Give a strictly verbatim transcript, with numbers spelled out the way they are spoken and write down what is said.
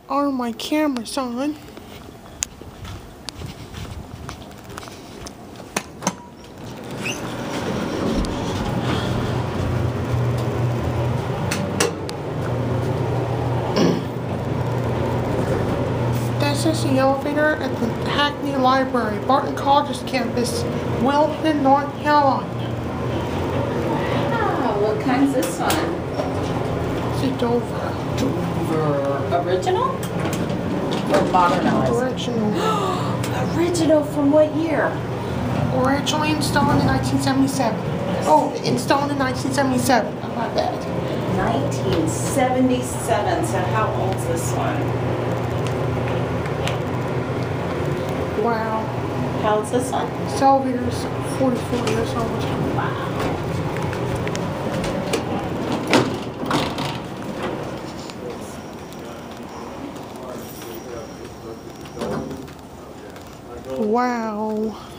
Are my cameras on? This is the elevator at the Hackney Library, Barton College's campus, Wilton, North Carolina. Wow, what kind's this one? It's a Dover. Dover. Original? Or modernized? Original. Original from what year? Originally installed in nineteen seventy-seven. Oh, installed in nineteen seventy-seven. My bad. nineteen seventy-seven. So how old's this one? Wow. How old's this one? This elevator's forty-four years old. Wow. Wow.